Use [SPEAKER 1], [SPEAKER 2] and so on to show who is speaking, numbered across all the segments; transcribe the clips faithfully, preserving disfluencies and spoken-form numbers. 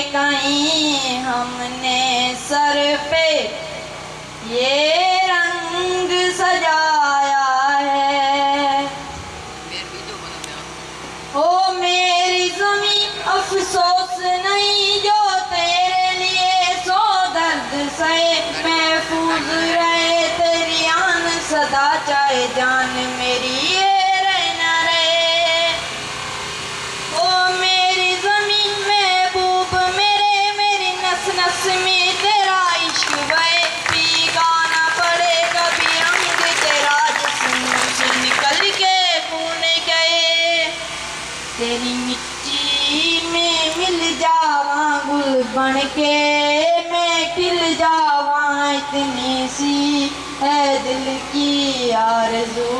[SPEAKER 1] कहीं हमने सर पे ये रंग सजाया है। ओ मेरी ज़मीं अफसोस नहीं जो तेरे लिए सो दर्द सहे, महफूज रहे तेरी आन सदा, चाहे जान मेरी ये रहे न रहे। ओ मेरी ज़मीं महबूब मेरे, मेरी नस नस में तेरा इश्क बहे, पीगा ना पड़े कभी रंग तेरा जिस्म से निकल के खून गए। तेरी मिट्टी में मिल जावा गुल बन के, मैं खिल जावा इतनी सी है दिल की आरज़ू।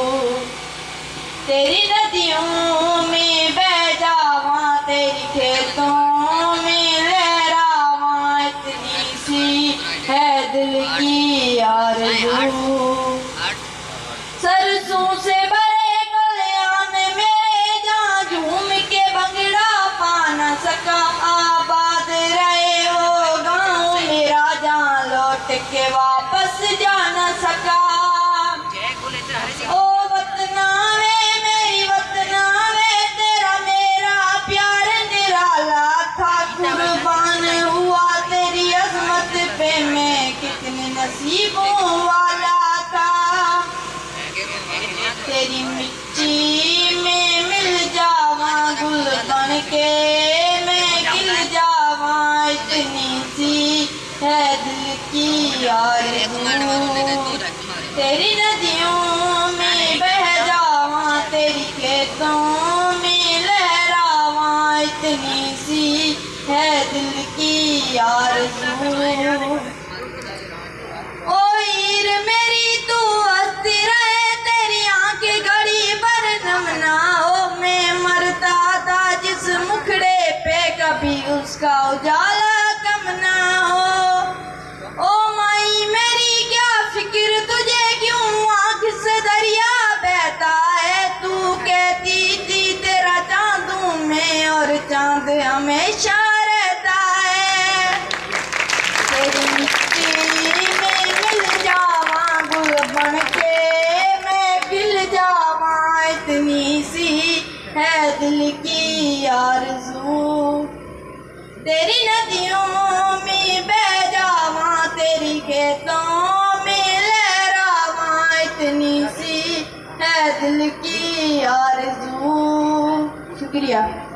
[SPEAKER 1] तेरी नदियों में बह जावा, तेरी खेतों में लहरावा, इतनी सी है दिल की आरज़ू। सरसों से भरे कल्याण मेरे, जहाँ झूम के भंगड़ा पा न सका, आबाद रहे वो गाँव मेरा, जहाँ लौट के वापस जा न सका। ओ वतना वे मेरी वतना वे, तेरा मेरा प्यार निराला था, कुर्बान हुआ तेरी अज़मत पे मैं कितने नसीबों वाला था। तेरी मिट्टी में मिल जावा गुल बन के, मैं खिल जावा इतनी सी है दिल की आरज़ू। तेरी नदियों में बह जावा, तेरी खेतों में लहरावा, इतनी सी है दिल की आरज़ू। ओ हीर मेरी तू हंसती रहे, तेरी आंखें घड़ी पर नम ना हो, मैं मरता था जिस मुखड़े पे कभी उसका उजाला कम ना हो। ओ माई मेरी क्या फिक्र तुझे, क्यों आँख से दरिया बहता है, तू कहती थी तेरा चाँद हूँ मैं और चाँद हमेशा रहता है। तेरी मिट्टी में मिल जावा गुल बन के, मैं खिल जावा इतनी सी है दिल की आरज़ू। तेरी नदियों में बह जावा, तेरी खेतों में लहरावा, इतनी सी है दिल की आरज़ू। शुक्रिया।